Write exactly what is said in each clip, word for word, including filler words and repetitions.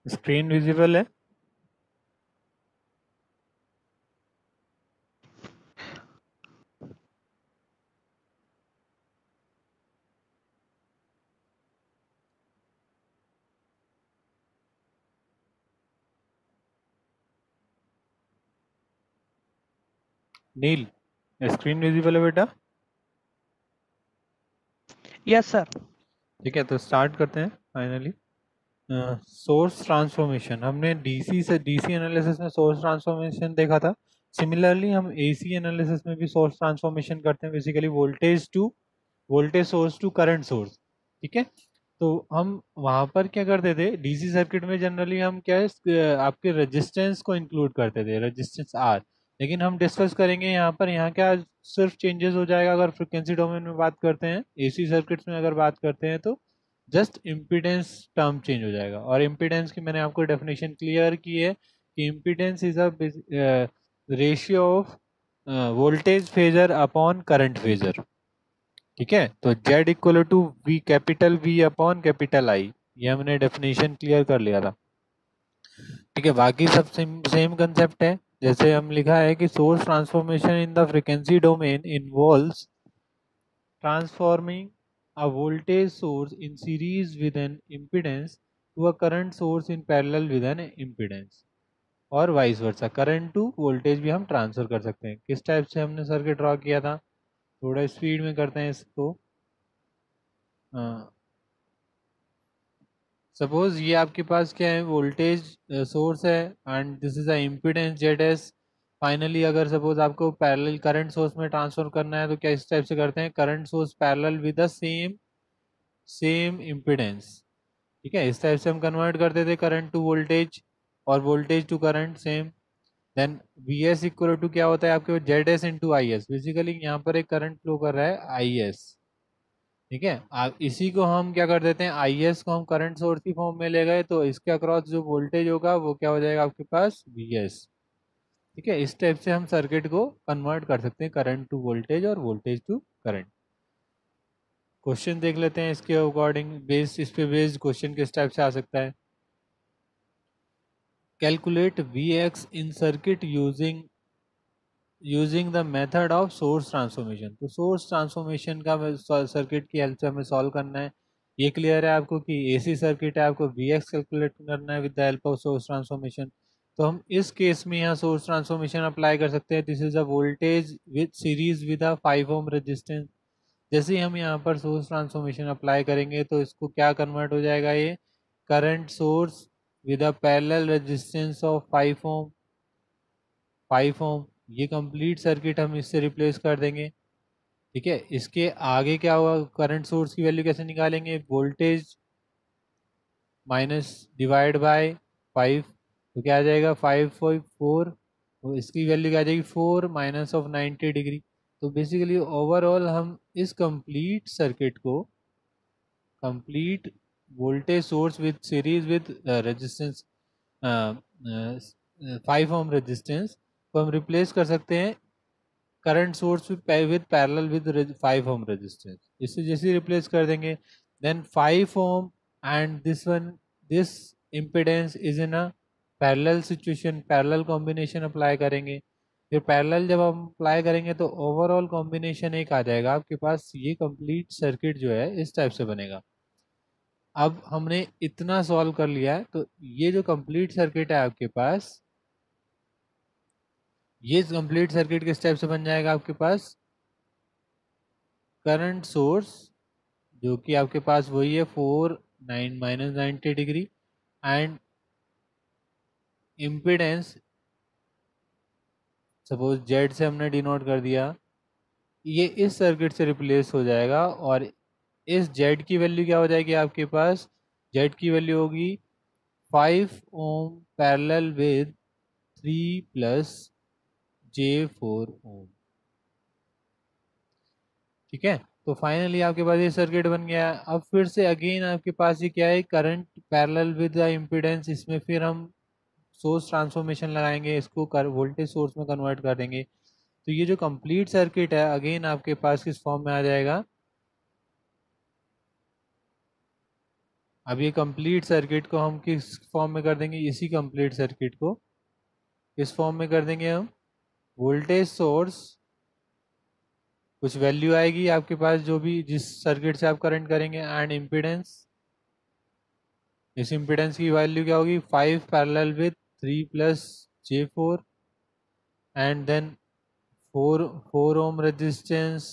Screen visible है? नील, screen visible है बेटा? Yes sir. ठीक है, तो स्टार्ट करते हैं फाइनली। सोर्स ट्रांसफॉर्मेशन, हमने डीसी से डीसी एनालिसिस में सोर्स ट्रांसफॉर्मेशन देखा था। सिमिलरली हम एसी एनालिसिस में भी सोर्स ट्रांसफॉर्मेशन करते हैं, basically voltage to voltage source to current source. ठीक है, तो हम वहां पर क्या करते थे, डीसी सर्किट में जनरली हम क्या है, अ, आपके रेजिस्टेंस को इंक्लूड करते थे, रेजिस्टेंस आर। लेकिन हम डिस्कस करेंगे यहाँ पर, यहाँ क्या सिर्फ चेंजेस हो जाएगा अगर फ्रिक्वेंसी डोमेन में बात करते हैं, एसी सर्किट्स में अगर बात करते हैं तो जस्ट इम्पीडेंस टर्म चेंज हो जाएगा। और इम्पीडेंस की मैंने आपको डेफिनेशन क्लियर की है कि impedance is a ratio of voltage phasor upon current phasor. ठीक है, तो Z equal to V capital V upon capital I, ये हमने डेफिनेशन क्लियर कर लिया था। ठीक है, बाकी सब सेम सेम कंसेप्ट है। जैसे हम लिखा है कि source transformation in the frequency domain involves transforming a voltage source in series with an impedance to a current source in parallel with an impedance, और vice versa, current to voltage भी हम transfer कर सकते हैं। किस type से हमने circuit draw किया था, थोड़ा स्पीड में करते हैं इसको। सपोज ये आपके पास क्या है, वोल्टेज सोर्स है and this is a impedance Z S. Finally अगर सपोज आपको पैरेलल करंट सोर्स में ट्रांसफर करना है तो क्या इस टाइप से करते हैं, current source parallel with the same same impedance. ठीक है, इस टाइप से हम कन्वर्ट करते थे करंट टू वोल्टेज और voltage to current same. Then V S equal to क्या होता है आपके पास, जेड एस इंटू आई एस। बेसिकली यहाँ पर एक करंट फ्लो कर रहा है आई एस। ठीक है, आप इसी को हम क्या कर देते हैं, आई एस को हम करंट सोर्स की फॉर्म में ले गए तो इसके अक्रॉस जो वोल्टेज होगा वो क्या हो जाएगा आपके पास, वी एस। ठीक है, इस टाइप से हम सर्किट को कन्वर्ट कर सकते हैं करंट टू वोल्टेज और वोल्टेज टू करंट। क्वेश्चन देख लेते हैं इसके अकॉर्डिंग, बेस्ड इस पे बेस्ड क्वेश्चन किस टाइप से आ सकता है। Calculate V X in circuit using using the method of source transformation. तो सोर्स ट्रांसफॉर्मेशन का सर्किट की हेल्प से हमें सॉल्व करना है। ये क्लियर है आपको कि एसी सर्किट है, आपको वी एक्स कैलकुलेट करना है with the help of source transformation. तो हम इस केस में यहाँ सोर्स ट्रांसफॉर्मेशन अप्लाई कर सकते हैं। This is a voltage with series with a five ohm resistance. जैसे ही हम यहाँ पर सोर्स ट्रांसफॉर्मेशन अप्लाई करेंगे तो इसको क्या कन्वर्ट हो जाएगा, ये current source with a parallel resistance of five ohm five ohm. ये कंप्लीट सर्किट हम इससे रिप्लेस कर देंगे। ठीक है, इसके आगे क्या होगा, करंट सोर्स की वैल्यू कैसे निकालेंगे, voltage minus divide by five. तो क्या आ जाएगा, फाइव फाइव फोर, तो इसकी वैल्यू क्या आ जाएगी, four minus of ninety degree. तो बेसिकली ओवरऑल हम इस कंप्लीट सर्किट को, complete voltage source with series with resistance five ohm resistance को हम रिप्लेस कर सकते हैं current source with parallel with five ohm resistance. इससे जैसे रिप्लेस कर देंगे, then five ohm and this one, this impedance is in a parallel situation, parallel combination apply करेंगे। फिर पैरेलल जब हम अप्लाई करेंगे तो ओवरऑल कॉम्बिनेशन एक आ जाएगा आपके पास। ये कंप्लीट सर्किट जो है इस टाइप से बनेगा। अब हमने इतना सॉल्व कर लिया है, तो ये जो कंप्लीट सर्किट है आपके पास, ये कंप्लीट सर्किट किस टाइप से बन जाएगा आपके पास, करंट सोर्स जो कि आपके पास वही है four nine minus ninety degree, and impedance suppose Z से हमने डिनोट कर दिया, ये इस सर्किट से रिप्लेस हो जाएगा। और इस जेड की वैल्यू क्या हो जाएगी आपके पास, जेड की वैल्यू होगी five ohm parallel with three plus J four ohm. ठीक है, तो फाइनली आपके पास ये सर्किट बन गया। अब फिर से अगेन आपके पास ये क्या है, current parallel with the impedance, इसमें फिर हम सोर्स ट्रांसफॉर्मेशन लगाएंगे, इसको कर वोल्टेज सोर्स में कन्वर्ट कर देंगे। तो ये जो कंप्लीट सर्किट है अगेन आपके पास किस फॉर्म में आ जाएगा, अब ये कंप्लीट सर्किट को हम किस फॉर्म में कर देंगे, इसी कंप्लीट सर्किट को किस फॉर्म में कर देंगे हम, वोल्टेज सोर्स, कुछ वैल्यू आएगी आपके पास जो भी जिस सर्किट से आप करंट करेंगे, एंड इम्पीडेंस, इस इम्पीडेंस की वैल्यू क्या होगी, five parallel with three plus J four, and then four four ohm resistance,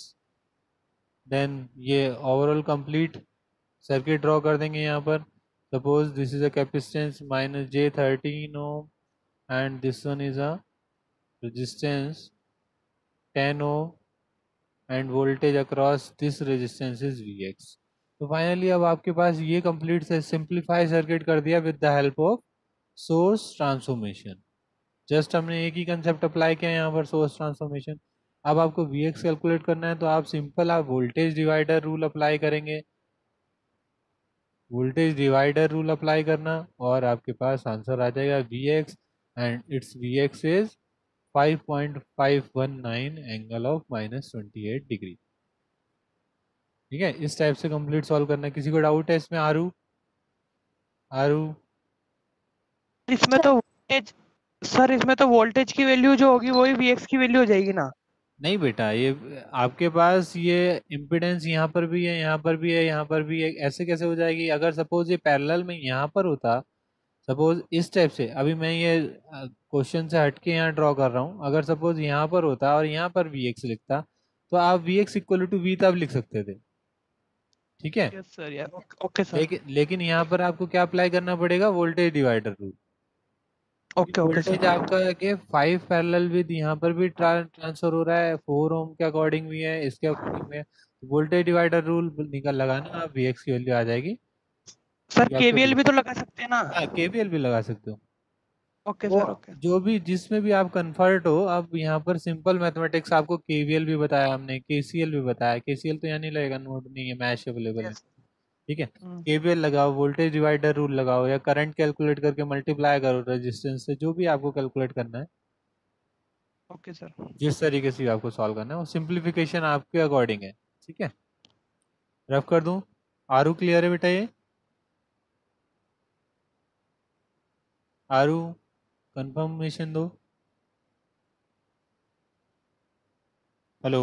then ये ओवरऑल कंप्लीट सर्किट ड्रॉ कर देंगे यहाँ पर। Suppose this is a capacitance minus J thirteen ohm, and this one is a resistance ten ohm, and voltage across this resistance is V X. तो finally अब आपके पास ये complete से simplify circuit कर दिया with the help of source transformation. Just हमने एक ही concept apply किया यहाँ पर, सोर्स ट्रांसफॉर्मेशन। अब आपको वी एक्स कैलकुलेट करना है तो आप सिंपल आप वोल्टेज डिवाइडर रूल अप्लाई करेंगे, वोल्टेज डिवाइडर रूल अप्लाई करना, और आपके पास आंसर आ जाएगा V X, and it's V X is five point five one nine angle of minus twenty eight degree. ठीक है, इस टाइप से कंप्लीट सॉल्व करना है। किसी को डाउट है इसमें? आरू आरू इसमें तो वोल्टेज सर इसमें तो वोल्टेज की वैल्यू जो होगी वही वीएक्स की वैल्यू हो जाएगी ना? नहीं बेटा, ये आपके पास ये इम्पिडेंस यहाँ पर भी है, यहाँ पर भी है, यहाँ पर भी है, ऐसे कैसे हो जाएगी? अगर सपोज ये पैरेलल में यहाँ पर होता, सपोज इस टाइप से, अभी मैं ये क्वेश्चन से हटके यहाँ ड्रॉ कर रहा हूँ, अगर सपोज यहाँ पर होता और यहाँ पर वी एक्स लिखता, तो आप V X equal to V तब लिख सकते थे। ठीक है, यस सर, यार ओके सर। लेकिन लेकिन यहाँ पर आपको क्या अप्लाई करना पड़ेगा, voltage divider rule. Okay okay voltage sir. आपका के फाइव पैरेलल विद यहाँ पर भी ट्रांसफर हो रहा है, फोर ओम के अकॉर्डिंग भी है, इसके अकॉर्डिंग भी है। वोल्टेज डिवाइडर रूल निकल लगाना, आप वी एक्स की वैल्यू आ जाएगी। सर ये आपको केवीएल भी तो लगा सकते हैं ना? हाँ, केवीएल भी लगा सकते हो। ओके वो सर ओके। जो भी जिसमें भी आप कन्फर्ट हो, अब यहाँ पर सिंपल मैथमेटिक्स, आपको केवीएल भी बताया हमने, केसीएल भी बताया। केसीएल तो यहाँ नहीं लगेगा, नोट नहीं है, मैश अवेलेबल है। यस। ठीक है, केवीएल लगाओ, वोल्टेज डिवाइडर रूल लगाओ, या करंट कैलकुलेट करके मल्टीप्लाई करो रेजिस्टेंस से, जो भी आपको कैलकुलेट करना है, ओके सर। जिस तरीके से भी आपको सॉल्व करना है, वो सिंप्लीफिकेशन आपके अकॉर्डिंग है। ठीक है, रफ कर दूं? आरू क्लियर है बेटा? ये आरू कंफर्मेशन दो। Hello,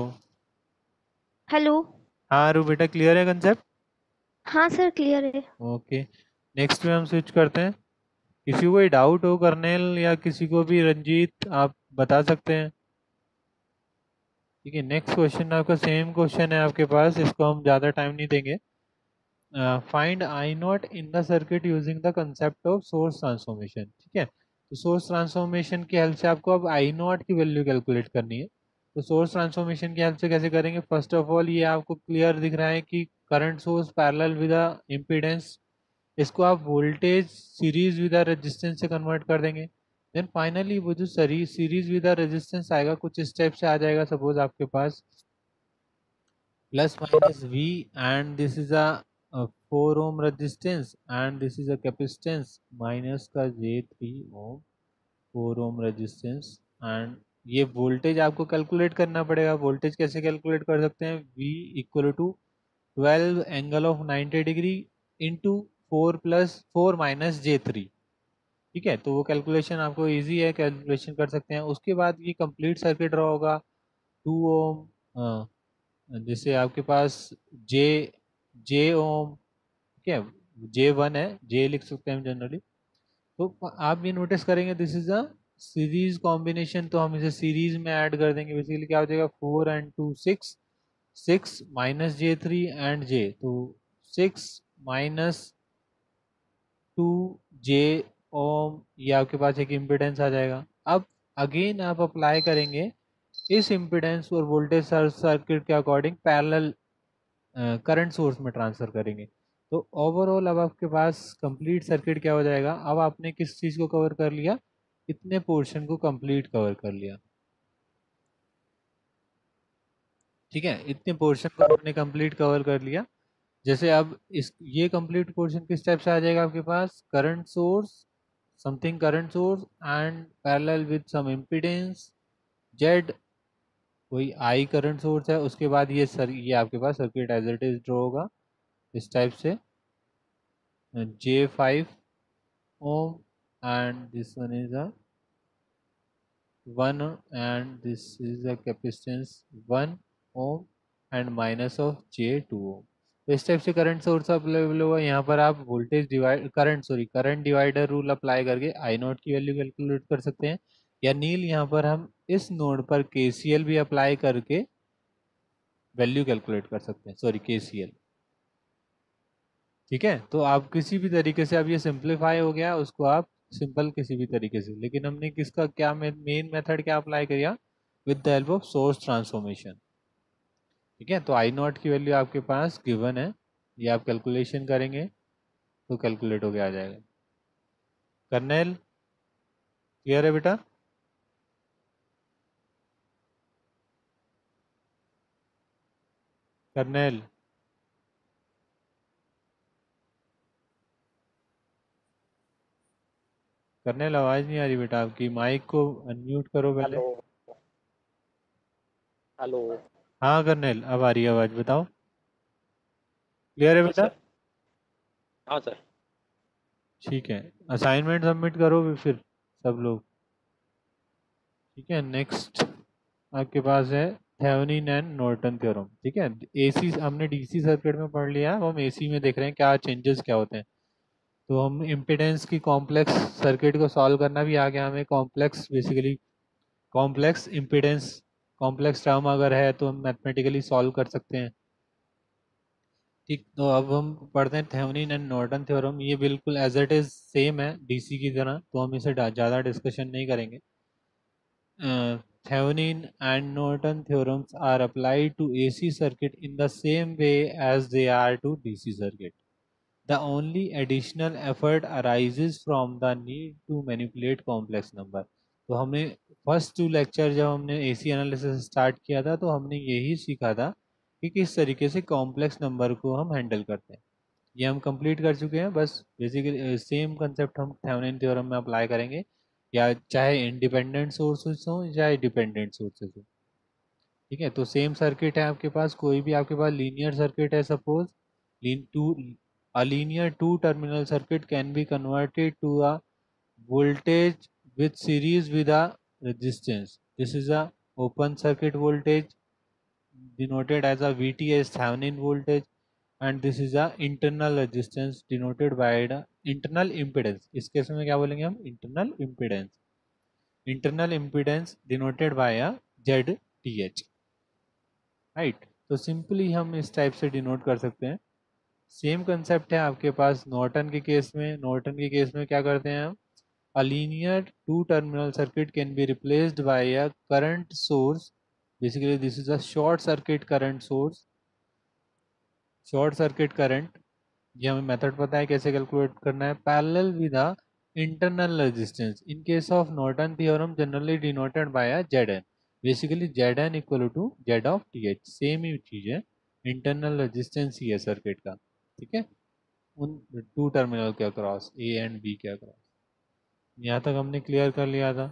hello. हाँ आरू बेटा, क्लियर है कंसेप्ट? हाँ सर, क्लियर है। ओके, नेक्स्ट में हम स्विच करते हैं। किसी को कोई डाउट हो कर्नेल, या किसी को भी, रंजीत आप बता सकते हैं। ठीक है, नेक्स्ट क्वेश्चन आपका सेम क्वेश्चन है आपके पास, इसको हम ज़्यादा टाइम नहीं देंगे। Find I naught in the circuit using the concept of source transformation. ठीक है, तो सोर्स ट्रांसफॉर्मेशन की हेल्प से आपको अब आई नॉट की वैल्यू कैलकुलेट करनी है। तो सोर्स ट्रांसफॉर्मेशन की हेल्प से कैसे करेंगे? फर्स्ट ऑफ ऑल, ये आपको क्लियर दिख रहा है कि current source parallel with impedance, इसको आप वोल्टेज सीरीज विद रेजिस्टेंस से कन्वर्ट कर देंगे। देन फाइनली वो जो सीरीज विद रेजिस्टेंस आएगा, कुछ स्टेप से आ जाएगा। सपोज आपके पास plus minus V, and this is a, a four ohm resistance, and this is a capacitance minus का J three ohm, four ohm resistance, and ये वोल्टेज आपको कैलकुलेट करना पड़ेगा। वोल्टेज कैसे कैलकुलेट कर सकते हैं? V equal to twelve angle of ninety degree into four plus four minus J three. ठीक है, तो वो कैलकुलेशन आपको इजी है, कैलकुलेशन कर सकते हैं। उसके बाद ये कंप्लीट सर्किट रहा होगा, टू ओम, जैसे आपके पास जे जे ओम, ठीक है, जे वन है, जे लिख सकते हैं हम जनरली। तो आप ये नोटिस करेंगे this is a series combination, तो हम इसे सीरीज में ऐड कर देंगे। बेसिकली क्या हो जाएगा, four and two six, six minus J three and J, तो six minus two J ohm, ये आपके पास एक इम्पिडेंस आ जाएगा। अब अगेन आप अप्लाई करेंगे इस इम्पिडेंस और वोल्टेज सर्किट के अकॉर्डिंग पैरेलल करंट सोर्स में ट्रांसफर करेंगे। तो ओवरऑल अब आपके पास कंप्लीट सर्किट क्या हो जाएगा? अब आपने किस चीज़ को कवर कर लिया? इतने पोर्शन को कंप्लीट कवर कर लिया। ठीक है, इतने पोर्शन को आपने कंप्लीट कवर कर लिया। जैसे अब इस ये कंप्लीट पोर्शन किस टाइप से आ जाएगा आपके पास? Current source, something current source, and parallel with some impedance Z, कोई आई करंट सोर्स है। उसके बाद ये सर ये आपके पास circuit as it is draw होगा इस टाइप से। J five ohm and this one is a one and this is a capacitance one ohm and minus of J two ohm. तो इस टाइप से करंट सोर्स अवेलेबल होगा। यहाँ पर आप voltage divide current sorry current divider rule apply करके I naught की value calculate कर सकते हैं, या नील यहाँ पर हम इस नोड पर के सी एल भी अप्लाई करके वैल्यू कैलकुलेट कर सकते हैं, सॉरी के सी एल। ठीक है, तो आप किसी भी तरीके से, अब ये सिंप्लीफाई हो गया, उसको आप सिंपल किसी भी तरीके से, लेकिन हमने किसका क्या मेन मेथड क्या अप्लाई किया, with the help of source transformation. ठीक है, तो आई नॉट की वैल्यू आपके पास गिवन है, ये आप कैलकुलेशन करेंगे तो कैलकुलेट हो गया आ जाएगा। कर्नेल क्लियर है बेटा? कर्नेल कर्नेल आवाज नहीं आ रही बेटा आपकी, माइक को अनम्यूट करो पहले। Hello hello. हाँ कर्नेल, अब आ रही है आवाज, बताओ। क्लियर है हाँ बेटा? सर। हाँ सर। ठीक है, असाइनमेंट सबमिट करो फिर सब लोग। ठीक है, नेक्स्ट आपके पास है थेवेनिन एंड नॉर्टन थ्योरम। ठीक है, एसी हमने डीसी सर्किट में पढ़ लिया, हम एसी में देख रहे हैं क्या चेंजेस क्या होते हैं। तो हम इम्पिडेंस की कॉम्प्लेक्स सर्किट को सॉल्व करना भी आ गया हमें। Complex basically complex impedance complex term अगर है तो हम मैथमेटिकली सॉल्व कर सकते हैं। ठीक, तो अब हम पढ़ते हैं थेवेनिन एंड नॉर्टन थ्योरम। ये बिल्कुल एज इट इज सेम है डीसी की तरह, तो हम इसे ज़्यादा डिस्कशन नहीं करेंगे। Uh, Thevenin and Norton theorems are applied to A C circuit in the same way as they are to D C circuit. The only additional effort arises from the need to manipulate complex number. तो हमने first to lecture जब हमने ए C analysis start किया था तो हमने यही सीखा था कि किस तरीके से कॉम्प्लेक्स नंबर को हम हैंडल करते हैं। ये हम कंप्लीट कर चुके हैं। बस बेसिकली सेम कंसेप्ट हम थेवेनिन थ्योरम में अप्लाई करेंगे, या चाहे इंडिपेंडेंट सोर्सेज हो चाहे डिपेंडेंट सोर्सेज हो। ठीक है, तो सेम सर्किट है आपके पास, कोई भी आपके पास लीनियर सर्किट है, suppose to a linear two terminal circuit can be converted to a voltage with series with a resistance. This is a open circuit voltage denoted as a V T as Thevenin voltage, and this is a internal resistance denoted by the internal impedance. इस case में क्या बोलेंगे हम, internal impedance. Internal impedance denoted by a Z T H. Right, तो simply हम इस type से denote कर सकते हैं। सेम कंसेप्ट है आपके पास नॉर्टन के केस में। नॉर्टन के केस में क्या करते हैं हम, a linear two terminal circuit can be replaced by a current source. Basically this is a short circuit current source. short circuit current, ये हमें मेथड पता है कैसे कैलकुलेट करना है, parallel with a internal resistance. In case of Norton theorem generally denoted by a Z N. Basically Z N equal to Z of T H, same ही चीज है, इंटरनल रेजिस्टेंस ही है सर्किट का। ठीक है, उन टू टर्मिनल के across, A and B के अक्रॉस। यहाँ तक हमने क्लियर कर लिया था।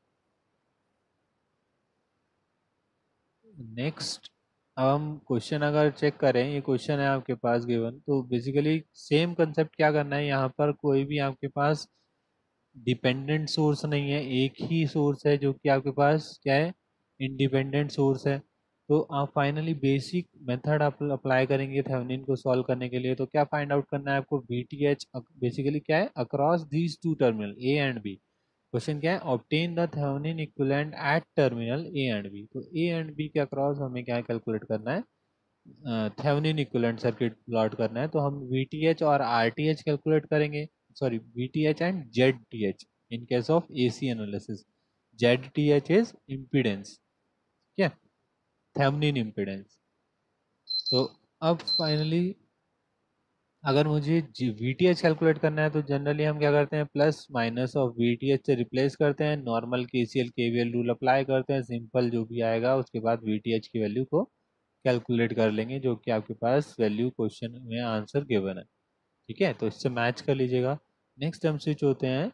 नेक्स्ट अब हम क्वेश्चन अगर चेक करें, ये क्वेश्चन है आपके पास गिवन, तो बेसिकली सेम कंसेप्ट क्या करना है, यहाँ पर कोई भी आपके पास डिपेंडेंट सोर्स नहीं है, एक ही सोर्स है जो कि आपके पास क्या है, इंडिपेंडेंट सोर्स है। तो आप फाइनली बेसिक मेथड आप अप्लाई करेंगे थेवेनिन को सॉल्व करने के लिए। तो क्या फाइंड आउट करना है आपको, वी टी एच बेसिकली क्या है, across these two terminal A and B. Question क्या है, obtain the Thevenin equivalent at terminal A and B. तो ए एंड बी के अक्रॉस हमें क्या कैलकुलेट करना है, थेवेनिन इक्विवेलेंट सर्किट प्लॉट करना है। तो हम वी टी एच और आर टी एच कैलकुलेट करेंगे, sorry V T H and Z T H in case of A C analysis. Z T H is impedance, ठीक है, थेवेनिन इम्पीडेंस। तो अब फाइनली अगर मुझे वी टी एच कैलकुलेट करना है तो जनरली हम क्या करते हैं, plus minus of V T H से रिप्लेस करते हैं, normal K C L K V L rule apply करते हैं, सिंपल जो भी आएगा उसके बाद वी टी एच की वैल्यू को कैलकुलेट कर लेंगे, जो कि आपके पास वैल्यू क्वेश्चन में आंसर गिवन है। ठीक है, तो इससे मैच कर लीजिएगा। नेक्स्ट हम स्विच होते हैं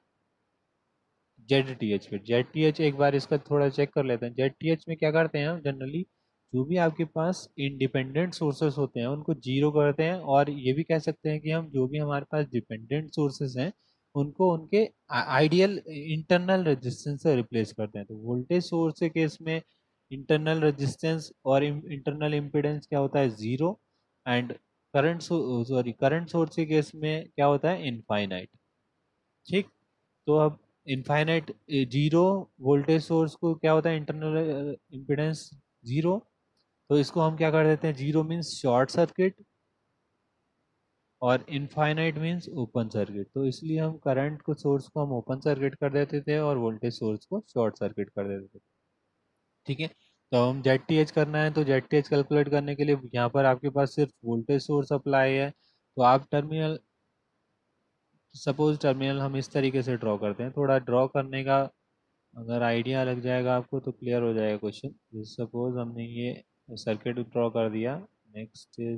जेड टी एच पे। जेड टी एच एक बार इसका थोड़ा चेक कर लेते हैं। जेड टी एच में क्या करते हैं हम जनरली, जो भी आपके पास इंडिपेंडेंट सोर्सेस होते हैं उनको जीरो करते हैं, और ये भी कह सकते हैं कि हम जो भी हमारे पास डिपेंडेंट सोर्सेस हैं उनको उनके आइडियल इंटरनल रेजिस्टेंस से रिप्लेस करते हैं। तो वोल्टेज सोर्स के केस में इंटरनल रेजिस्टेंस और इंटरनल इम्पिडेंस क्या होता है, zero. And current sorry current source के केस में क्या होता है, इनफाइनाइट। ठीक, तो अब इनफाइनाइट जीरो वोल्टेज सोर्स को क्या होता है, इंटरनल इम्पिडेंस जीरो। तो इसको हम क्या कर देते हैं, जीरो मीन्स शॉर्ट सर्किट और इनफाइनाइट मीन्स ओपन सर्किट। तो इसलिए हम करंट को सोर्स को हम ओपन सर्किट कर देते थे और वोल्टेज सोर्स को शॉर्ट सर्किट कर देते थे। ठीक है, तो हम जेड टी एच करना है, तो जेड टी एच कैलकुलेट करने के लिए यहाँ पर आपके पास सिर्फ वोल्टेज सोर्स अप्लाई है। तो आप टर्मिनल, सपोज टर्मिनल हम इस तरीके से ड्रॉ करते हैं, थोड़ा ड्रॉ करने का अगर आइडिया लग जाएगा आपको तो क्लियर हो जाएगा क्वेश्चन। सपोज हमने ये सर्किट ड्रॉ कर दिया, नेक्स्ट इज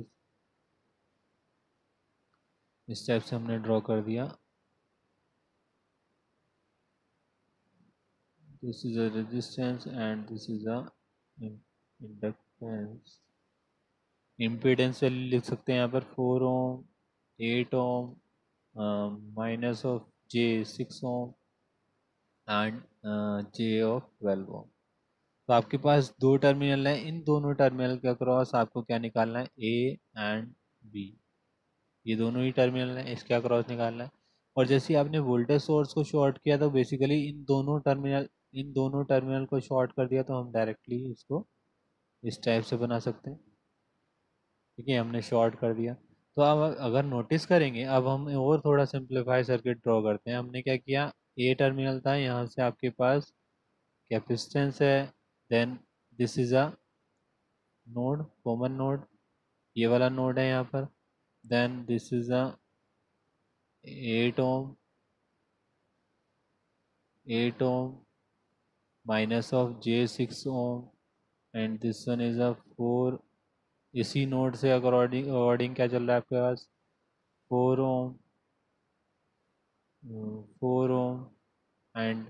इस टाइप से हमने ड्रॉ कर दिया। This is a resistance and this is a inductance. Impedance value लिख सकते हैं यहाँ पर four ohm, eight ohm, minus of J six ohm and J of twelve ohm. तो आपके पास दो टर्मिनल हैं, इन दोनों टर्मिनल के अक्रॉस आपको क्या निकालना है, ए एंड बी। ये दोनों ही टर्मिनल हैं, इसके अक्रॉस निकालना है। और जैसे ही आपने वोल्टेज सोर्स को शॉर्ट किया तो बेसिकली इन दोनों टर्मिनल इन दोनों टर्मिनल को शॉर्ट कर दिया, तो हम डायरेक्टली इसको इस टाइप से बना सकते हैं। ठीक है, हमने शॉर्ट कर दिया। तो अब अगर नोटिस करेंगे, अब हम और थोड़ा सिंप्लीफाई सर्किट ड्रॉ करते हैं। हमने क्या किया, ए टर्मिनल था, यहाँ से आपके पास कैपेसिटेंस है, then this is a node, common node, ये वाला नोड है यहाँ पर, then this is a eight ohm, eight ohm minus of J six ohm and this one is a four. इसी नोड से अकॉर्डिंग अकॉर्डिंग क्या चल रहा है आपके पास, four ohm, four ohm and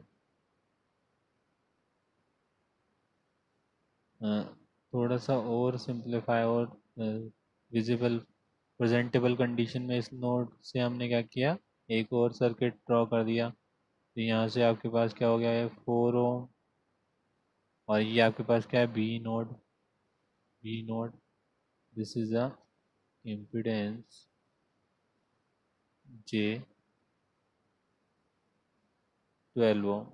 थोड़ा सा और सिंप्लीफाई और विजिबल प्रेजेंटेबल कंडीशन में इस नोड से हमने क्या किया, एक और सर्किट ड्रॉ कर दिया। तो यहाँ से आपके पास क्या हो गया है, फोर ओम, और ये आपके पास क्या है, B node, B node, this is a impedance J twelve ohm.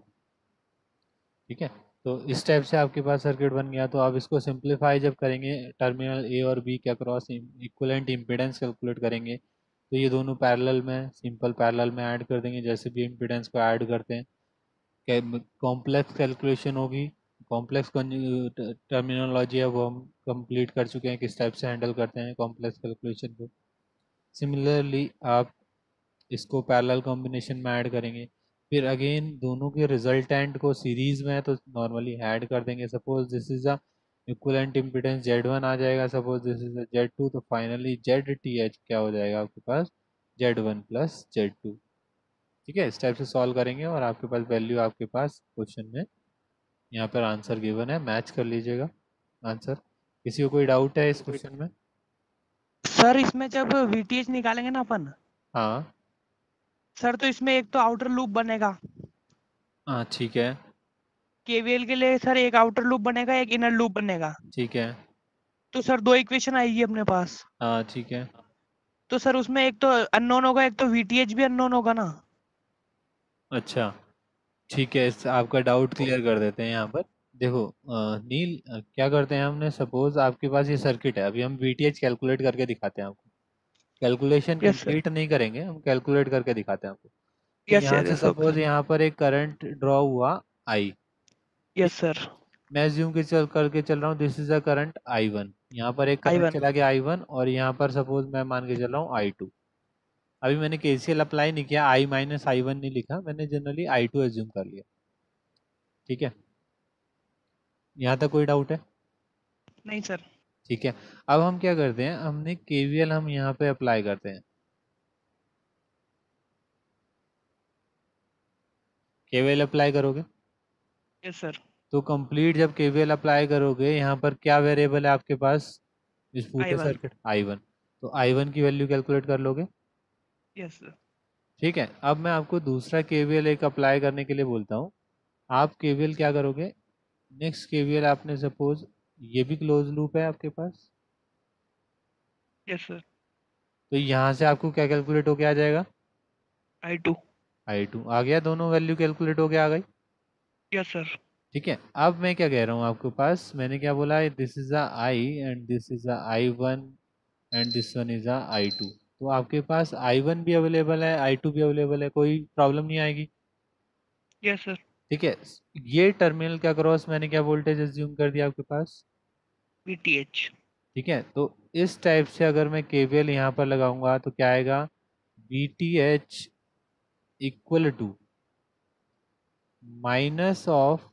ठीक है, तो इस टाइप से आपके पास सर्किट बन गया। तो आप इसको सिंप्लीफाई जब करेंगे, टर्मिनल ए और बी के अक्रॉस इक्विवेलेंट इम्पीडेंस कैलकुलेट करेंगे, तो ये दोनों पैरेलल में, सिंपल पैरेलल में ऐड कर देंगे, जैसे भी इम्पीडेंस को ऐड करते हैं। कॉम्प्लेक्स कैलकुलेशन होगी, कॉम्प्लेक्स टर्मिनोलॉजी अब हम कंप्लीट कर चुके हैं, किस टाइप से हैंडल करते हैं कॉम्प्लेक्स कैलकुलेशन को। सिमिलरली आप इसको पैरेलल कॉम्बिनेशन में ऐड करेंगे, फिर अगेन दोनों के रिजल्टेंट को सीरीज में है तो नॉर्मली ऐड कर देंगे। Suppose this is a equivalent impedance Z one आ जाएगा, suppose this is a Z two, तो फाइनली जेड टी एच क्या हो जाएगा आपके पास, Z one plus Z two. ठीक है, इस टाइप से सॉल्व करेंगे और आपके पास वैल्यू आपके पास क्वेश्चन में यहाँ पर आंसर गिवन है, मैच कर लीजिएगा आंसर। किसी को कोई डाउट है इस क्वेश्चन में? सर इसमें जब वीटीएच निकालेंगे ना अपन, हाँ सर तो इसमें एक तो आउटर लूप बनेगा, हाँ ठीक है, केवीएल के लिए सर एक आउटर लूप बनेगा, एक इनर लूप बनेगा। ठीक है, तो सर दो इक्वेशन आएगी अपने पास। हाँ ठीक है। तो सर उसमें एक तो अननोन होगा, एक तो वीटीएच भी अननोन होगा ना। अच्छा ठीक है, इस आपका डाउट क्लियर कर देते हैं यहाँ पर। देखो अ, नील, अ, क्या करते हैं हमने, सपोज आपके पास ये सर्किट है, अभी हम वीटीएच कैलकुलेट करके दिखाते हैं आपको। कैलकुलेशन यस सर, कंप्लीट नहीं करेंगे, हम कैलकुलेट करके दिखाते हैं आपको। तो यस यहाँ सर, से यस ओके, सपोज यहाँ पर एक करंट ड्रॉ हुआ आई। यस सर, मैं एज्यूम के चल करके चल रहा हूँ, this is a current I one. यहाँ पर एक आई करंट वन, चला गया आई वन, और यहाँ पर सपोज मैं मान के चल रहा हूँ आई टू। अभी मैंने केसीएल अप्लाई नहीं किया, आई माइनस आई वन नहीं लिखा, मैंने जनरली आई टू एज्यूम कर लिया। ठीक है, यहाँ तक कोई डाउट है? नहीं सर, ठीक है, अब हम क्या करते हैं, हमने केवीएल हम यहाँ पे अप्लाई करते हैं। केवीएल अप्लाई करोगे यस सर, तो कंप्लीट जब केवीएल अप्लाई करोगे यहाँ पर क्या वेरिएबल है आपके पास इस पूरे I one. Circuit I one, तो आई वन की वैल्यू कैलकुलेट कर लोगे। Yes sir. ठीक है, अब मैं आपको दूसरा केवीएल एक अप्लाई करने के लिए बोलता हूँ। आप केवीएल क्या करोगे, नेक्स्ट केवीएल आपने सपोज ये भी क्लोज लूप है आपके पास, यस सर। तो यहाँ से आपको क्या कैलकुलेट होके आ जाएगा, आई टू। आई टू आ गया, दोनों वैल्यू कैलकुलेट होके आ गई। Yes sir. ठीक है, अब मैं क्या कह रहा हूँ आपके पास, मैंने क्या बोला है, this is a I and this is a I one and this one is a I two. तो आपके पास आई वन भी अवेलेबल है, आई टू भी अवेलेबल है, कोई प्रॉब्लम नहीं आएगी। Yes sir. ठीक है, ये टर्मिनल का क्रॉस मैंने क्या वोल्टेज एज्यूम कर दिया आपके पास। We T H. ठीक है, तो इस टाइप से अगर मैं केवीएल यहाँ पर लगाऊंगा तो क्या आएगा, V T H equal to minus of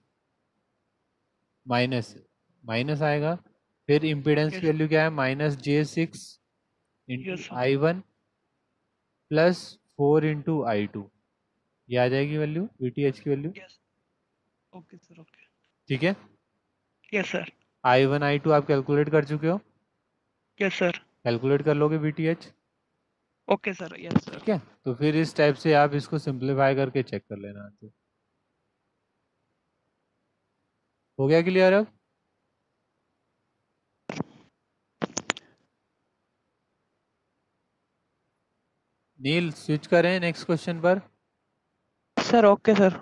minus minus आएगा, फिर इम्पीडेंस की यस। वैल्यू क्या है, minus J six into yes sir. I one plus four into I two, ये आ जाएगी वैल्यू वी टी एच की value. Yes. Okay sir. Okay. ठीक है, yes sir. I one I two आप कैलकुलेट कर चुके हो, यस सर। कैलकुलेट कर लोगे V T H. Okay sir. Yes sir. ठीक है, तो फिर इस टाइप से आप इसको सिंप्लीफाई करके चेक कर लेना। तो हो गया क्लियर अब। नील स्विच करें नेक्स्ट क्वेश्चन पर। Sir okay sir.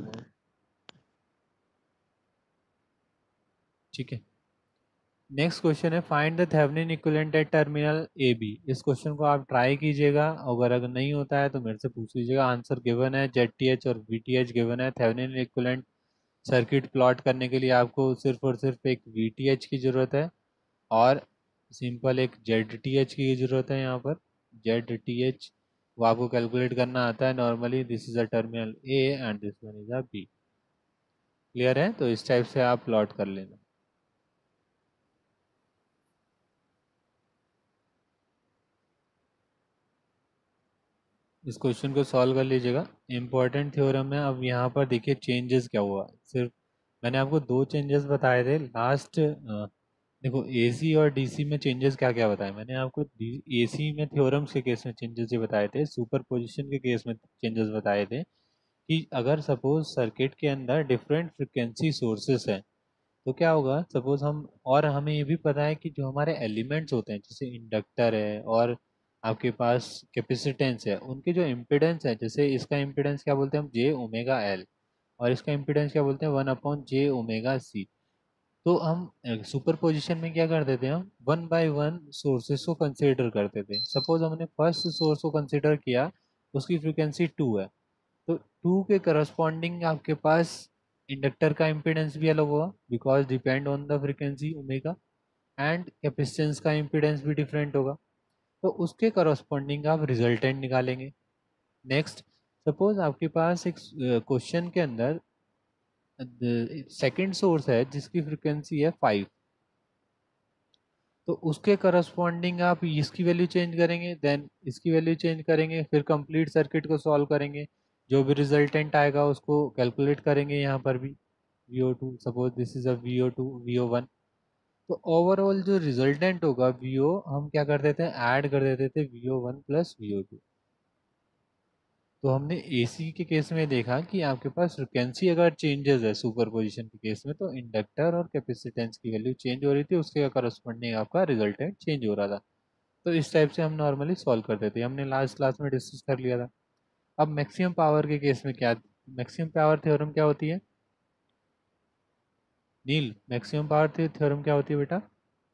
ठीक है, नेक्स्ट क्वेश्चन है, find the Thevenin equivalent at terminal A B. इस क्वेश्चन को आप ट्राई कीजिएगा, अगर अगर नहीं होता है तो मेरे से पूछ लीजिएगा। आंसर गिवन है, जेड टी एच और वी टी एच गिवन है। थेवेनिन इक्विवेलेंट सर्किट प्लॉट करने के लिए आपको सिर्फ और सिर्फ एक वी टी एच की ज़रूरत है और सिंपल एक जेड टी एच की ज़रूरत है। यहाँ पर जेड टी एच वो आपको कैलकुलेट करना आता है normally. This is a terminal A and this one is a B. Clear है, तो इस टाइप से आप प्लॉट कर लेना। इस क्वेश्चन को सॉल्व कर लीजिएगा, इम्पोर्टेंट थ्योरम है। अब यहाँ पर देखिए चेंजेस क्या हुआ, सिर्फ मैंने आपको दो चेंजेस बताए थे लास्ट। देखो एसी और डीसी में चेंजेस क्या क्या बताए मैंने आपको। एसी में थ्योरम्स के केस में चेंजेस ये बताए थे, सुपरपोजिशन के केस में चेंजेस बताए थे कि अगर सपोज सर्किट के अंदर डिफरेंट फ्रिक्वेंसी सोर्सेस हैं तो क्या होगा, सपोज हम, और हमें ये भी पता है कि जो हमारे एलिमेंट्स होते हैं जैसे इंडक्टर है और आपके पास कैपेसिटेंस है, उनके जो इम्पिडेंस है, जैसे इसका इम्पिडेंस क्या बोलते हैं हम, जे ओमेगा एल, और इसका इम्पिडेंस क्या बोलते हैं, one upon J omega C. तो हम सुपर पोजिशन में क्या करते थे, हम वन बाय वन सोर्सेस को कंसिडर करते थे। सपोज हमने फर्स्ट सोर्स को कंसिडर किया, उसकी फ्रिक्वेंसी टू है, तो टू के करस्पॉन्डिंग आपके पास इंडक्टर का इम्पिडेंस भी अलग होगा because depend on the frequency omega, and capacitance का इम्पिडेंस भी डिफरेंट होगा, तो उसके करस्पॉन्डिंग आप रिजल्टेंट निकालेंगे। नेक्स्ट, सपोज आपके पास एक क्वेश्चन के अंदर सेकंड सोर्स है जिसकी फ्रिक्वेंसी है फाइव, तो उसके करस्पॉन्डिंग आप इसकी वैल्यू चेंज करेंगे, देन इसकी वैल्यू चेंज करेंगे, फिर कंप्लीट सर्किट को सॉल्व करेंगे, जो भी रिजल्टेंट आएगा उसको कैलकुलेट करेंगे यहाँ पर भी। V O two, suppose this is a V O two V O one, तो ओवरऑल जो रिजल्टेंट होगा वी ओ, हम क्या कर देते हैं, ऐड कर देते थे V O one plus V O two. तो हमने एसी के केस में देखा कि आपके पास फ्रिक्वेंसी अगर चेंजेस है सुपरपोजिशन के केस में, तो इंडक्टर और कैपेसिटेंस की वैल्यू चेंज हो रही थी, उसके करस्पॉन्डिंग आपका रिजल्टेंट चेंज हो रहा था। तो इस टाइप से हम नॉर्मली सॉल्व करते थे, हमने लास्ट क्लास में डिस्कस कर लिया था। अब मैक्सिमम पावर के केस में क्या, मैक्सिमम पावर थ्योरम क्या होती है नील, मैक्सिमम पावर थ्योरम क्या होती है बेटा।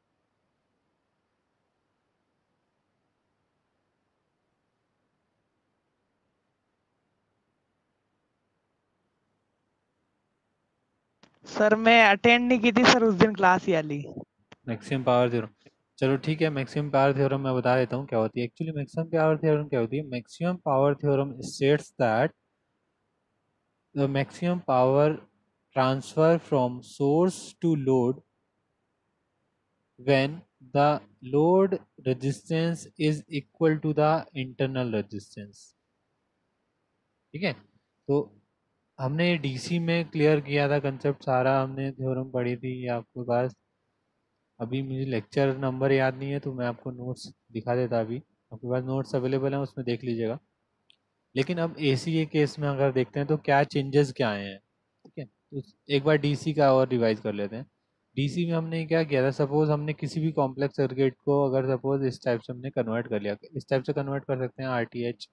सर मैं अटेंड नहीं की थी सर उस दिन क्लास ही वाली। मैक्सिमम पावर थ्योरम, चलो ठीक है, मैक्सिमम पावर थ्योरम मैं बता देता हूँ क्या होती है। एक्चुअली मैक्सिमम पावर थ्योरम क्या होती है, maximum power theorem states that the maximum power transfer from source to load when the load resistance is equal to the internal resistance। ठीक है, तो हमने डीसी में क्लियर किया था कंसेप्ट सारा, हमने थ्योरम पढ़ी थी ये आपके पास। अभी मुझे लेक्चर नंबर याद नहीं है तो मैं आपको नोट्स दिखा देता, अभी आपके पास नोट्स अवेलेबल हैं उसमें देख लीजिएगा। लेकिन अब एसी के केस में अगर देखते हैं तो क्या चेंजेस क्या आए हैं, ठीक है। तो एक बार डीसी का और रिवाइज कर लेते हैं। डीसी में हमने क्या किया था, सपोज हमने किसी भी कॉम्प्लेक्स सर्किट को अगर सपोज इस टाइप से हमने कन्वर्ट कर लिया, इस टाइप से कन्वर्ट कर सकते हैं आरटीएच,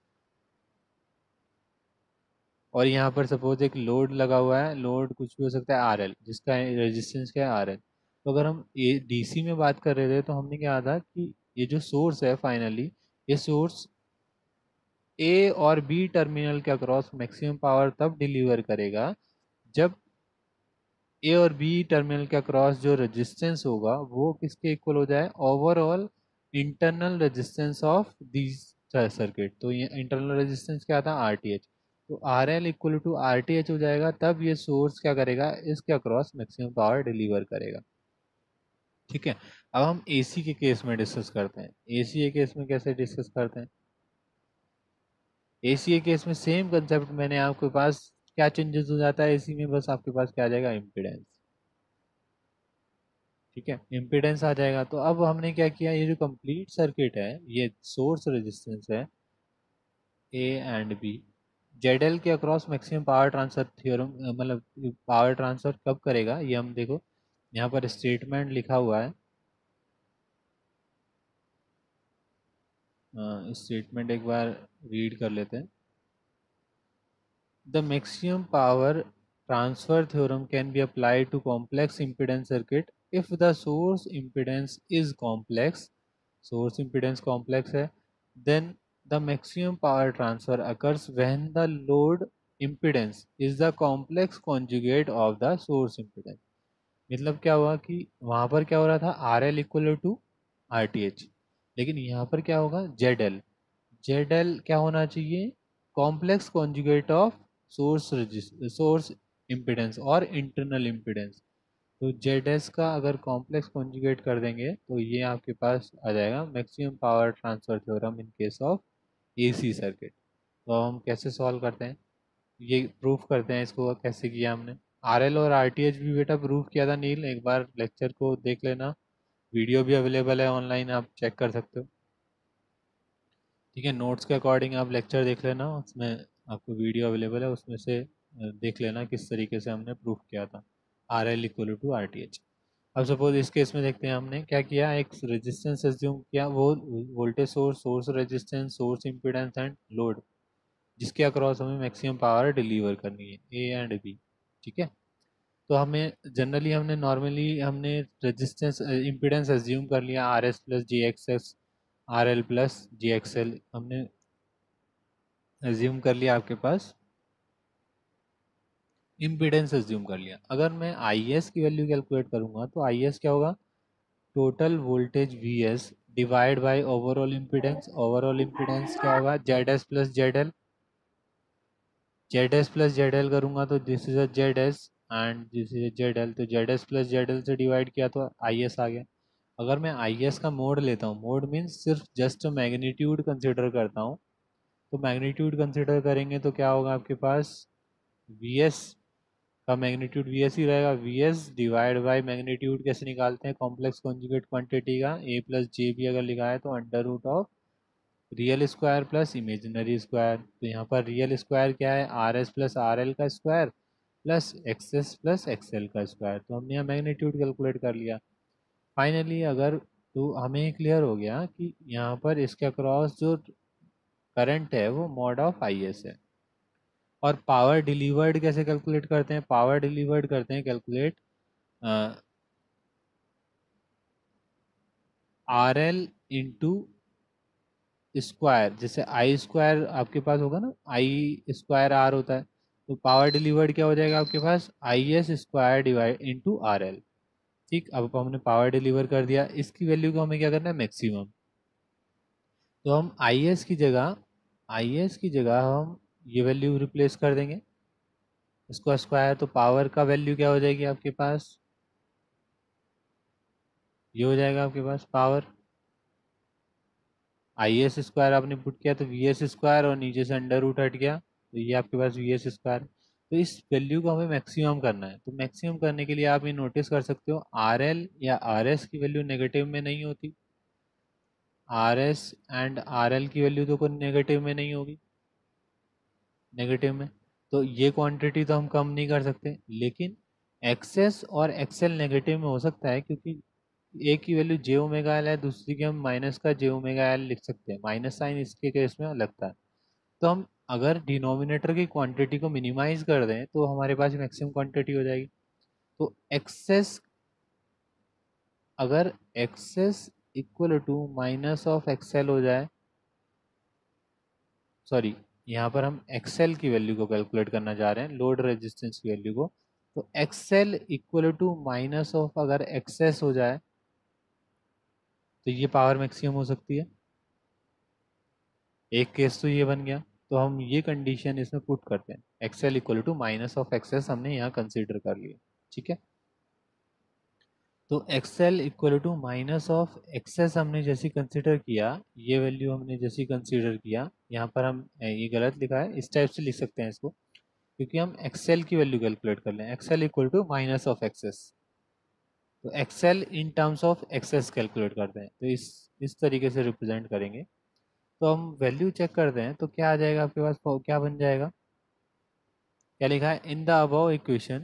और यहाँ पर सपोज एक लोड लगा हुआ है, लोड कुछ भी हो सकता है आरएल, जिसका रेजिस्टेंस क्या है आरएल। तो अगर हम ये डीसी में बात कर रहे थे तो हमने क्या था कि ये जो सोर्स है फाइनली, ये सोर्स ए और बी टर्मिनल के अक्रॉस मैक्सिमम पावर तब डिलीवर करेगा जब ए और बी टर्मिनल के अक्रॉस जो रेजिस्टेंस होगा वो किसके इक्वल हो जाए, overall internal resistance of this circuit. तो ये इंटरनल रेजिस्टेंस क्या था, आरटीएच। तो R L equal to R T H हो जाएगा, तब ये सोर्स क्या करेगा, इसके अक्रॉस मैक्सिमम पावर डिलीवर करेगा, ठीक है। अब हम एसी के केस में डिस्कस करते हैं। एसी के केस में कैसे डिस्कस करते हैं, एसी के केस में सेम कंसेप्ट, मैंने आपके पास क्या चेंजेस हो जाता है एसी में, बस आपके पास क्या आ जाएगा, इम्पिडेंस, ठीक है, इम्पिडेंस आ जाएगा। तो अब हमने क्या किया, ये जो कंप्लीट सर्किट है, ये सोर्स रेजिस्टेंस है A and B, Z L के across maximum power transfer theorem, मतलब पावर ट्रांसफर कब करेगा ये हम देखो, यहाँ पर स्टेटमेंट लिखा हुआ है, स्टेटमेंट एक बार रीड कर लेते हैं। The maximum power transfer theorem can be applied to complex impedance circuit if the source impedance is complex, source impedance complex है, then the maximum power transfer occurs when the load impedance is the complex conjugate of the source impedance। मतलब क्या हुआ कि वहाँ पर क्या हो रहा था, R L equal to R T H, लेकिन यहाँ पर क्या होगा, जेड एल, जेड एल क्या होना चाहिए, complex conjugate of source source impedance और इंटरनल इम्पिडेंस। तो जेड एस का अगर कॉम्प्लेक्स कॉन्जुगेट कर देंगे तो ये आपके पास आ जाएगा maximum power transfer theorem in case of AC circuit. तो अब हम कैसे सॉल्व करते हैं, ये प्रूफ करते हैं, इसको कैसे किया हमने। आरएल और आरटीएच भी बेटा प्रूफ किया था नील, एक बार लेक्चर को देख लेना, वीडियो भी अवेलेबल है ऑनलाइन, आप चेक कर सकते हो, ठीक है। नोट्स के अकॉर्डिंग आप लेक्चर देख लेना, उसमें आपको वीडियो अवेलेबल है, उसमें से देख लेना किस तरीके से हमने प्रूफ किया था R L equal to R T H. अब सपोज इस केस में देखते हैं हमने क्या किया, एक रेजिस्टेंस एज्यूम किया, वो voltage source, source resistance, source impedance and load, जिसके अक्रॉस हमें मैक्सिमम पावर डिलीवर करनी है, ए एंड बी, ठीक है। तो हमें जनरली हमने नॉर्मली हमने रेजिस्टेंस इम्पिडेंस एज्यूम कर लिया, R S plus J X S, R L plus J X L हमने एज्यूम कर लिया, आपके पास इम्पिडेंस एज्यूम कर लिया। अगर मैं आई एस की वैल्यू कैलकुलेट करूंगा तो आई एस क्या होगा, total voltage V S divide by overall impedance, overall impedance क्या होगा, Z S plus Z L, Z S plus Z L करूंगा तो this is a Z S and this is Z L, तो Z S plus Z L से divide किया तो I S आ गया। अगर मैं आई एस का मोड लेता हूँ, मोड मीन्स सिर्फ जस्ट मैग्नीट्यूड कंसिडर करता हूँ, तो मैग्नीट्यूड कंसिडर करेंगे तो क्या होगा आपके पास, वी एस का मैग्नीट्यूड वी एस ही रहेगा, V S divide by magnitude कैसे निकालते हैं, कॉम्प्लेक्स कॉन्जुगेट क्वांटिटी का ए प्लस जे भी अगर लिखा है तो under root of real square plus imaginary square. तो यहाँ पर रियल स्क्वायर क्या है, R S plus R L का square plus X S plus X L का स्क्वायर। तो हमने यहाँ मैग्नीट्यूड कैलकुलेट कर लिया। फाइनली अगर तो हमें क्लियर हो गया कि यहाँ पर इसके अक्रॉस जो करंट है वो मॉड ऑफ आई एस है। और पावर डिलीवर्ड कैसे कैलकुलेट करते हैं, पावर डिलीवर्ड करते हैं calculate R L into square, जैसे आई स्क्वायर आपके पास होगा ना, आई स्क्वायर आर होता है, तो पावर डिलीवर्ड क्या हो जाएगा आपके पास, I S square divide into R L, ठीक। अब हमने पावर डिलीवर कर दिया, इसकी वैल्यू को हमें क्या करना है, मैक्सिमम। तो हम आई एस की जगह आई एस की जगह हम ये वैल्यू रिप्लेस कर देंगे, इसको स्क्वायर, तो पावर का वैल्यू क्या हो जाएगी आपके पास, ये हो जाएगा आपके पास पावर, आई एस स्क्वायर आपने पुट किया तो वी एस स्क्वायर और नीचे से अंडर रूट हट गया, तो ये आपके पास वी एस स्क्वायर। तो इस वैल्यू को हमें मैक्सिमम करना है। तो मैक्सिमम करने के लिए आप ये नोटिस कर सकते हो आर एल या आर एस की वैल्यू नेगेटिव में नहीं होती, R S and R L की वैल्यू तो कोई नेगेटिव में नहीं होगी, नेगेटिव में, तो ये क्वांटिटी तो हम कम नहीं कर सकते। लेकिन एक्सेस और एक्सेल नेगेटिव में हो सकता है, क्योंकि एक की वैल्यू जे ओमेगा एल है, दूसरी की हम माइनस का जे ओमेगा एल लिख सकते हैं, माइनस साइन इसके केस में लगता है। तो हम अगर डिनोमिनेटर की क्वांटिटी को मिनिमाइज कर दें तो हमारे पास मैक्सिमम क्वांटिटी हो जाएगी। तो एक्सेस, अगर X S equal to minus of X L हो जाए, सॉरी यहाँ पर हम एक्सेल की वैल्यू को कैलकुलेट करना चाह रहे हैं, लोड रेजिस्टेंस की वैल्यू को, तो X L equal to minus of अगर एक्सेस हो जाए तो ये पावर मैक्सिमम हो सकती है। एक केस तो ये बन गया, तो हम ये कंडीशन इसमें पुट करते हैं, X L equal to minus of X S हमने यहाँ कंसीडर कर लिया, ठीक है। तो X L equal to minus of X S हमने जैसे कंसीडर किया, ये वैल्यू हमने जैसे कंसीडर किया, यहाँ पर हम ये गलत लिखा है, इस टाइप से लिख सकते हैं इसको, क्योंकि हम एक्सेल की वैल्यू कैलकुलेट कर लें, X L equal to minus of X S, तो X L in terms of X S calculate करते हैं, तो इस इस तरीके से रिप्रेजेंट करेंगे। तो हम वैल्यू चेक करते हैं, तो क्या आ जाएगा आपके पास, क्या बन जाएगा, क्या लिखा है, in the above equation,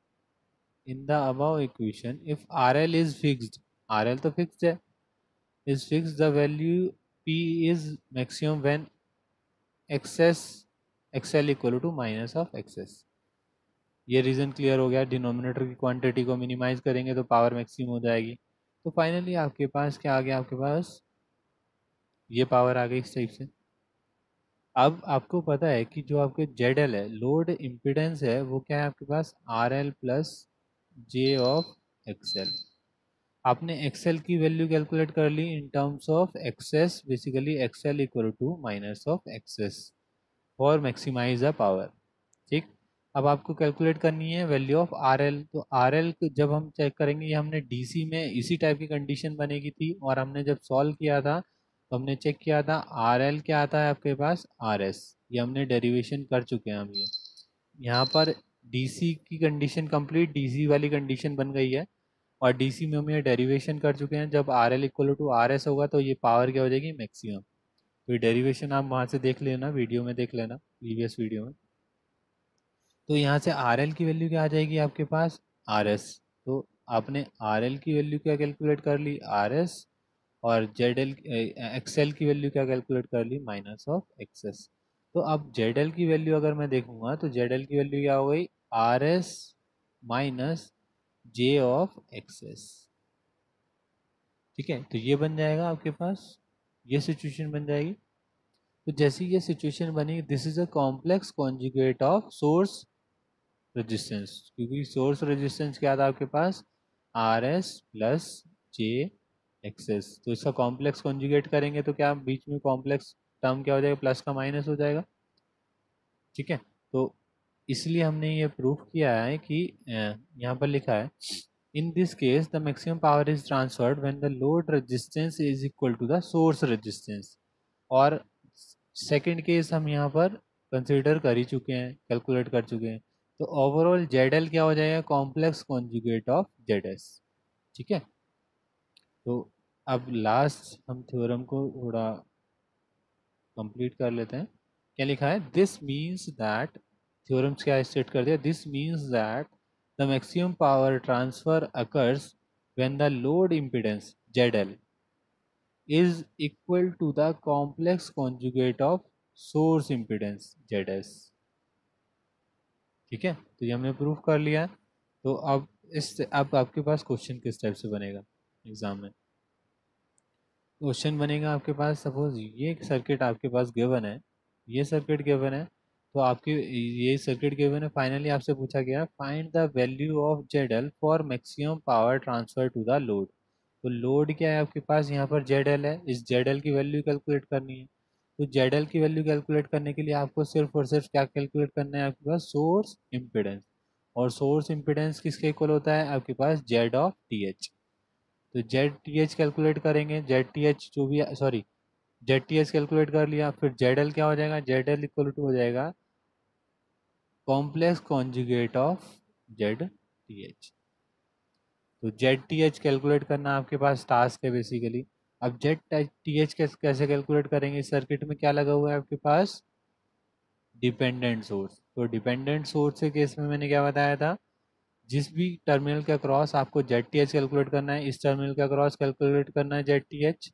in the above equation if R L is fixed, R L तो फिक्स्ड है, is fixed the value P is maximum when XS XL equal to minus of XS. ये reason clear हो गया, denominator की quantity को minimise करेंगे तो power maximum हो जाएगी। तो फाइनली आपके पास क्या आ गया, आपके पास ये पावर आ गई इस टाइप से। अब आपको पता है कि जो आपके जेड एल है, लोड इम्पिडेंस है, वो क्या है आपके पास, R L plus J of XL. आपने एक्सएल की वैल्यू कैलकुलेट कर ली in terms of XS, basically XL equal to minus of XS for maximize the power, ठीक। अब आपको कैलकुलेट करनी है वैल्यू ऑफ आर एल। तो आर एल जब हम चेक करेंगे, ये हमने डीसी में इसी टाइप की कंडीशन बनेगी थी, और हमने जब सॉल्व किया था तो हमने चेक किया था आर एल क्या आता है आपके पास, आर एस, ये हमने डेरिवेशन कर चुके हैं हम। ये यहाँ पर डीसी की कंडीशन कंप्लीट, डीसी वाली कंडीशन बन गई है, और डीसी में हम ये डेरिवेशन कर चुके हैं। जब R L equal to R S होगा तो ये पावर क्या हो जाएगी, मैक्सिमम। तो ये डेरिवेशन आप वहाँ से देख लेना, वीडियो में देख लेना, प्रीवियस वीडियो में। तो यहाँ से आर एल की वैल्यू क्या आ जाएगी आपके पास, आर एस। तो आपने आर एल की वैल्यू क्या कैलकुलेट कर ली, आर एस, और जेड एल एक्सएल की वैल्यू क्या कैलकुलेट कर ली, माइनस ऑफ एक्सेस। तो अब जेड एल की वैल्यू अगर मैं देखूंगा तो जेड एल की वैल्यू क्या हो गई, R S minus J of XS, ठीक है। तो ये बन जाएगा आपके पास, ये सिचुएशन बन जाएगी। तो जैसी ये सिचुएशन बनी, this is a complex conjugate of source resistance, क्योंकि सोर्स रेजिस्टेंस क्या था आपके पास, R S plus J XS. तो इसका कॉम्प्लेक्स कॉन्जुगेट करेंगे तो क्या बीच में कॉम्प्लेक्स टर्म क्या हो जाएगा, प्लस का माइनस हो जाएगा, ठीक है। तो इसलिए हमने ये प्रूफ किया है कि यहाँ पर लिखा है, in this case the maximum power is transferred when the load resistance is equal to the source resistance. और सेकंड केस हम यहाँ पर कंसीडर कर ही चुके हैं, कैलकुलेट कर चुके हैं। तो ओवरऑल जेड एल क्या हो जाएगा, complex conjugate of Z S, ठीक है। तो अब लास्ट हम थ्योरम को थोड़ा कंप्लीट कर लेते हैं। क्या लिखा है, दिस मीन्स दैट, थ्योरम्स क्या स्टेट कर दिया, this means that the maximum power transfer occurs when the load impedance Z L is equal to the complex conjugate of source impedance Z S, ठीक है। तो ये हमने प्रूफ कर लिया है। तो अब इस अब आपके पास क्वेश्चन किस टाइप से बनेगा एग्जाम में, क्वेश्चन बनेगा आपके पास, सपोज ये सर्किट आपके पास गिवन है, ये सर्किट गिवन है, तो आपकी ये सर्किट गिवन है, फाइनली आपसे पूछा गया find the value of Z L for maximum power transfer to the load. तो लोड क्या है आपके पास, यहाँ पर जेड एल है, इस जेड एल की वैल्यू कैलकुलेट करनी है। तो जेड एल की वैल्यू कैलकुलेट करने के लिए आपको सिर्फ और सिर्फ क्या कैलकुलेट करना है, आपके पास सोर्स इम्पिडेंस। और सोर्स इम्पिडेंस किसके इक्वल होता है आपके पास, जेड ऑफ टी एच। तो जेड टी एच कैलकुलेट करेंगे, जेड टी एच जो भी, sorry Z T H calculate कर लिया, फिर जेड एल क्या हो जाएगा, जेड एल इक्वल टू हो जाएगा complex conjugate of Z T H. तो जेड टी एच कैलकुलेट करना आपके पास टास्क है बेसिकली। अब जेड टी एच कैसे कैलकुलेट करेंगे? सर्किट में क्या लगा हुआ है आपके पास? Dependent source. तो डिपेंडेंट सोर्स के केस में मैंने क्या बताया था, जिस भी टर्मिनल के अक्रॉस आपको जेड टी एच कैलकुलेट करना है, इस टर्मिनल के अक्रॉस कैलकुलेट करना है जेड टी एच।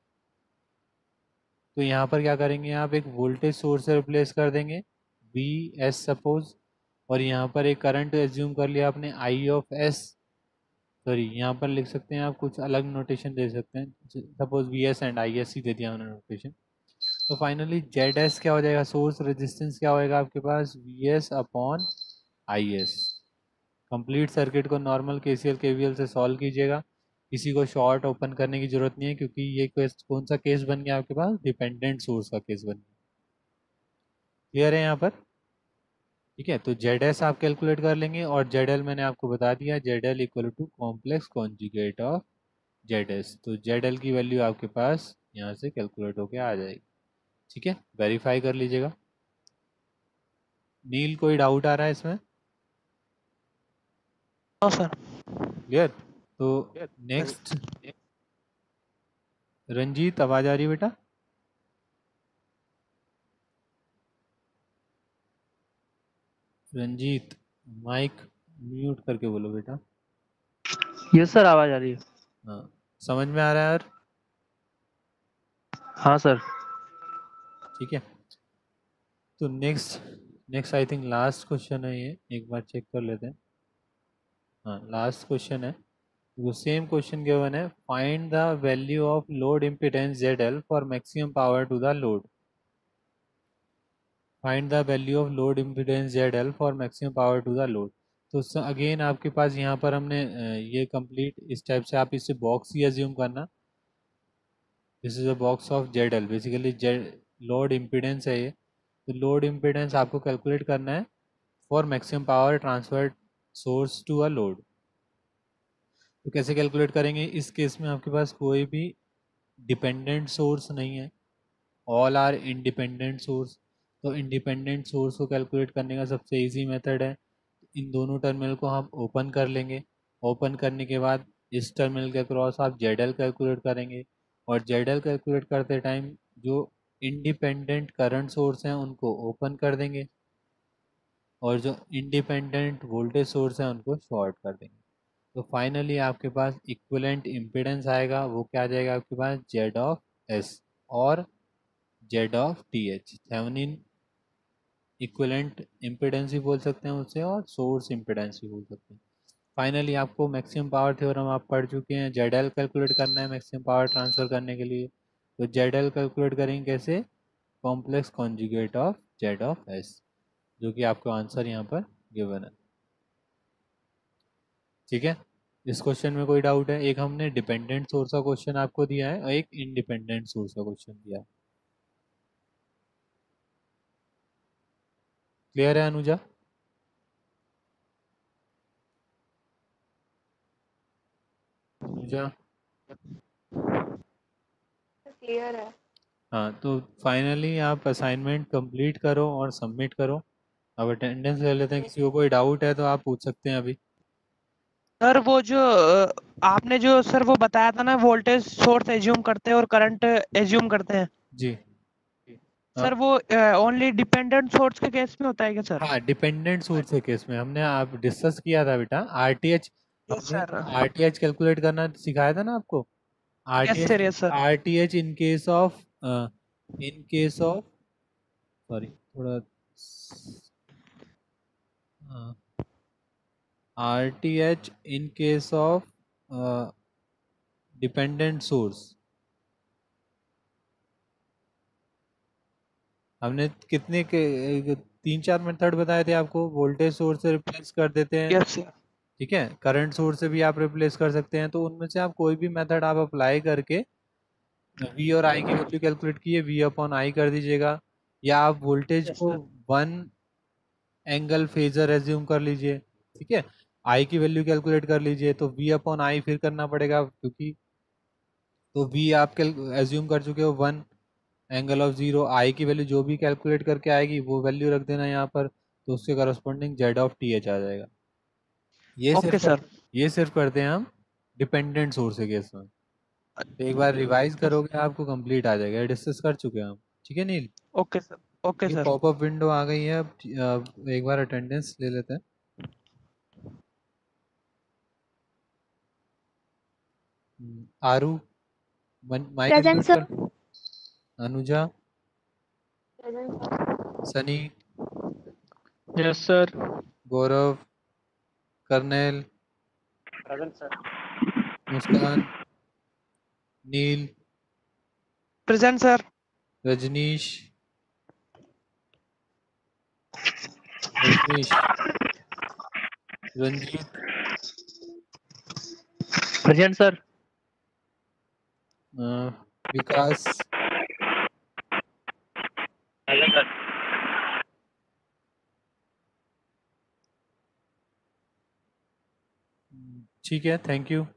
तो यहाँ पर क्या करेंगे, आप एक वोल्टेज सोर्स से रिप्लेस कर देंगे वी एस सपोज, और यहाँ पर एक करंट एज्यूम कर लिया आपने आई ऑफ एस। सॉरी, यहाँ पर लिख सकते हैं आप, कुछ अलग नोटेशन दे सकते हैं, suppose V S and I S ही दे दिया उन्होंने नोटेशन। तो फाइनली जेड एस क्या हो जाएगा, सोर्स रेजिस्टेंस क्या होएगा आपके पास, V S upon I S. Complete circuit को normal K C L K V L से सॉल्व कीजिएगा। किसी को शॉर्ट ओपन करने की जरूरत नहीं है, क्योंकि ये केस कौन सा केस बन गया आपके पास, डिपेंडेंट सोर्स का केस बन गया। क्लियर है यहाँ पर? ठीक है, तो जेड एस आप कैलकुलेट कर लेंगे, और जेड एल मैंने आपको बता दिया, Z L equal to complex conjugate of Z S. तो जेड एल की वैल्यू आपके पास यहाँ से कैलकुलेट होके आ जाएगी। ठीक है, वेरीफाई कर लीजिएगा। नील, कोई डाउट आ रहा है इसमें? No sir. क्लियर? तो नेक्स्ट रंजीत, आवाज आ रही है बेटा? रंजीत, माइक म्यूट करके बोलो बेटा। यस सर, आवाज आ रही है। हाँ, समझ में आ रहा है यार? हाँ सर। ठीक है, तो next next I think last question है ये, एक बार चेक कर लेते हैं। हाँ, लास्ट क्वेश्चन है। वो सेम क्वेश्चन गिवन है, find the value of load impedance Z L for maximum power to the load. Find the value of load impedance Z L for maximum power to the load. तो again आपके पास यहाँ पर हमने अ, ये complete इस type से, आप इसे बॉक्स ही एज्यूम करना। This is a box of Z L, basically Z load impedance है ये। तो लोड इम्पिडेंस आपको कैलकुलेट करना है for maximum power transfer source to a load. तो कैसे कैलकुलेट करेंगे? इस केस में आपके पास कोई भी डिपेंडेंट सोर्स नहीं है, ऑल आर इंडिपेंडेंट सोर्स। तो इंडिपेंडेंट सोर्स को कैलकुलेट करने का सबसे इजी मेथड है, इन दोनों टर्मिनल को हम ओपन कर लेंगे। ओपन करने के बाद इस टर्मिनल के अक्रॉस आप जेड एल कैलकुलेट करेंगे, और जेड एल कैलकुलेट करते टाइम जो इंडिपेंडेंट करंट सोर्स हैं उनको ओपन कर देंगे, और जो इंडिपेंडेंट वोल्टेज सोर्स हैं उनको शॉर्ट कर देंगे। तो फाइनली आपके पास इक्विवेलेंट इम्पीडेंस आएगा, वो क्या आ जाएगा आपके पास, जेड ऑफ एस और Z of T H. Thevenin equivalent impedance भी बोल सकते हैं उसे, और सोर्स इम्पीडेंस भी बोल सकते हैं। फाइनली आपको मैक्सिमम पावर थ्योरम आप पढ़ चुके हैं, जेड एल कैलकुलेट करना है मैक्सिमम पावर ट्रांसफर करने के लिए। तो जेड एल कैलकुलेट करेंगे कैसे, complex conjugate of Z of S, जो कि आपको आंसर यहाँ पर गिवन है। ठीक है, इस क्वेश्चन में कोई डाउट है? एक हमने डिपेंडेंट सोर्स का क्वेश्चन आपको दिया है, और एक इंडिपेंडेंट सोर्स का क्वेश्चन दिया है। क्लियर है अनुजा? अनुजा, क्लियर है। हाँ, तो फाइनली आप असाइनमेंट कंप्लीट करो और सबमिट करो। अब अटेंडेंस ले लेते हैं, किसी को कोई डाउट है तो आप पूछ सकते हैं अभी। सर वो जो अ, आपने जो सर वो बताया था ना, वोल्टेज सोर्स एज्यूम करते हैं और करंट एज्यूम करते हैं, जी। सर हाँ, वो ओनली डिपेंडेंट सोर्स के केस में होता है क्या सर? हाँ, डिपेंडेंट सोर्स के केस में हमने आप डिस्कस किया था बेटा, आरटीएच। यस हमने सर। आरटीएच कैलकुलेट करना सिखाया था ना आपको। Yes RTH sir, yes sir. RTH in case of in case of sorry थोड़ा RTH in case of dependent source. हमने कितने के तीन चार मेथड बताए थे आपको, वोल्टेज सोर्स से रिप्लेस कर देते हैं, यस सर। ठीक है, करंट सोर्स से भी आप रिप्लेस कर सकते हैं। तो उनमें से आप कोई भी मेथड आप अप्लाई करके वी और आई की वैल्यू कैलकुलेट किए, वी अपॉन आई कर दीजिएगा, या आप वोल्टेज यस को sir. One angle phasor assume कर लीजिए। ठीक है, आई की वैल्यू कैलकुलेट कर लीजिए, तो वी अपॉन आई फिर करना पड़ेगा, क्योंकि तो वी आप एज्यूम कर चुके हो one angle of zero, I की वैल्यू जो भी कैलकुलेट करके आएगी वो वैल्यू रख देना यहाँ पर। तो उसके corresponding Z of T H आ जाएगा। ये ओके सिर्फ सर। ये सिर्फ करते हैं हम डिपेंडेंट सोर्स के केस में। तो एक बार रिवाइज करोगे आपको कंप्लीट आ जाएगा, डिस्कस कर चुके हैं हम। ठीक है नील? Okay sir. ओके ये सर। पॉपअप विंडो आ गई है। अब अब एक बार अटेंडेंस ले लेते हैं। हम्म, Aru mike present unmute sir. कर। Anuja, Sunny, yes sir. Gaurav, Karnail, present sir. Muskan, Neel, present sir. Rajneesh, Rajneesh, Ranjit, present sir. अ, विकास, प्रेजेंट सर। ठीक है, थैंक यू।